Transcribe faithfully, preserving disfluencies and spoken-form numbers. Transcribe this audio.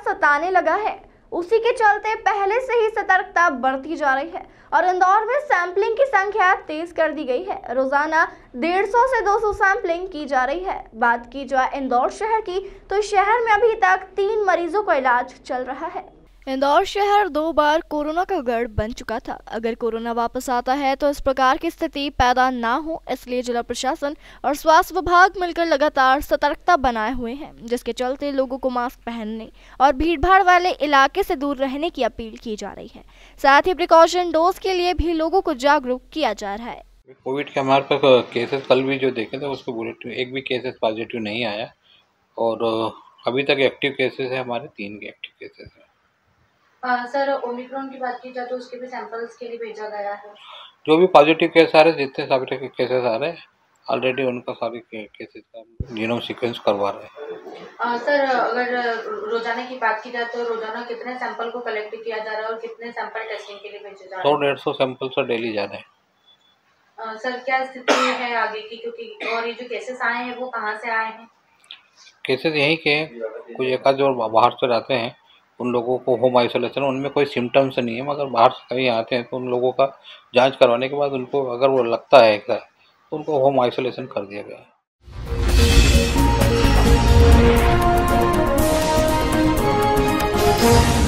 सताने लगा है, उसी के चलते पहले से ही सतर्कता बढ़ती जा रही है और इंदौर में सैंपलिंग की संख्या तेज कर दी गई है। रोजाना डेढ़ सौ से दो सौ सैंपलिंग की जा रही है। बात की जाए इंदौर शहर की, तो शहर में अभी तक तीन मरीजों का इलाज चल रहा है। इंदौर शहर दो बार कोरोना का गढ़ बन चुका था। अगर कोरोना वापस आता है तो इस प्रकार की स्थिति पैदा ना हो, इसलिए जिला प्रशासन और स्वास्थ्य विभाग मिलकर लगातार सतर्कता बनाए हुए हैं, जिसके चलते लोगों को मास्क पहनने और भीड़भाड़ वाले इलाके से दूर रहने की अपील की जा रही है। साथ ही प्रिकॉशन डोज के लिए भी लोगों को जागरूक किया जा रहा है। कोविड के हमारे पास केसेस कल भी जो देखे थे उसके बुलेटिन एक भी केसेस पॉजिटिव नहीं आया और अभी तक एक्टिव केसेस है हमारे तीन के एक्टिव केसेस है। आ, सर ओमिक्रॉन की बात की जाए तो उसके भी सैंपल्स के लिए भेजा गया है। जो भी पॉजिटिव केस आ रहे हैं, जितने सारे केसेस आ रहे हैं ऑलरेडी उनका सारे केसेस का जीनोम सीक्वेंस करवा रहे हैं। सर अगर रोजाना की बात की जाए तो रोजाना कितने सैंपल को कलेक्ट किया जा रहा है और कितने सैंपल टेस्टिंग के लिए भेजे जा रहे हैं? सौ डेढ़ सौ सैंपल सर डेली जा रहे हैं। आ, सर क्या स्थिति है आगे की, क्योंकि और ये जो केसेस आए हैं वो कहाँ से आए हैं? केसेस यहीं के कोई एक आध जो बाहर से रहते हैं उन लोगों को होम आइसोलेशन, उनमें कोई सिम्टम्स नहीं है, मगर बाहर से कहीं आते हैं तो उन लोगों का जांच करवाने के बाद उनको अगर वो लगता है तो उनको होम आइसोलेशन कर दिया गया है।